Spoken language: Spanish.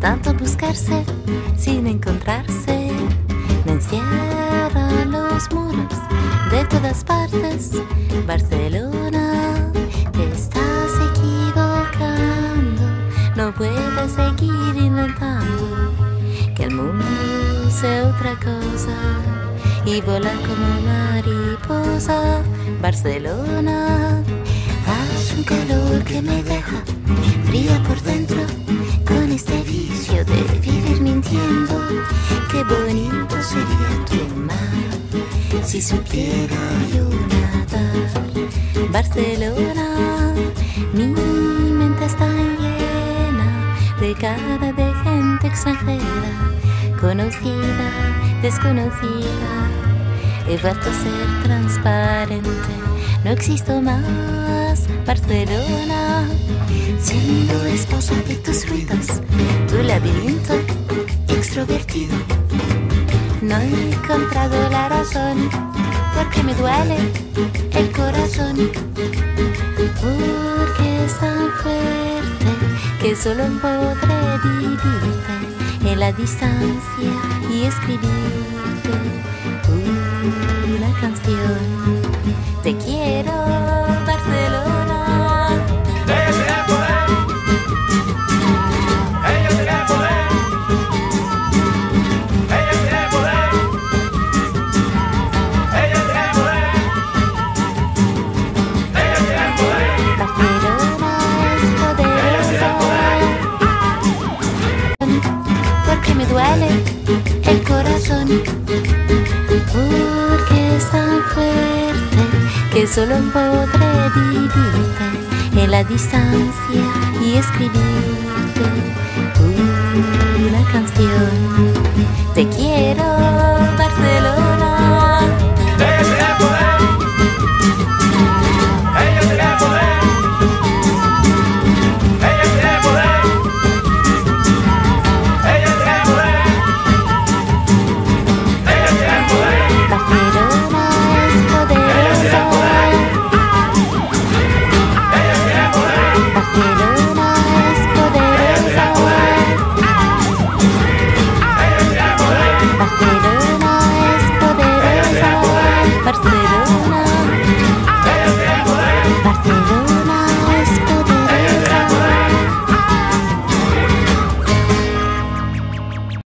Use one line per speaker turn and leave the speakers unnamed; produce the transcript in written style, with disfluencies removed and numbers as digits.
tanto buscarse sin encontrarse. Me encierran los muros de todas partes. Barcelona, te estás equivocando. No puedes seguir inventando que el mundo sea otra cosa y volar como mariposa. Barcelona, hace un calor que me deja fría por dentro, con este vicio de vivir mintiendo. Qué bonito sería tu mar si supiera yo nadar. Barcelona, mi mente está llena de cara de gente extranjera, conocida, desconocida. He vuelto a ser transparente, no existo más. Barcelona, siendo esposa de tus ruidos, tu laberinto extrovertido. No he encontrado la razón, porque me duele el corazón, porque es tan fuerte que solo podré vivirte en la distancia y escribirte una canción. Te quiero, Barcelona.
Ella tiene poder. Ella tiene poder. Ella tiene poder. Ella tiene poder. Ella tiene poder.
Barcelona es poderosa, porque me duele el corazón, porque es tan fuerte que solo podré vivirte en la distancia y escribirte una canción. Te quiero.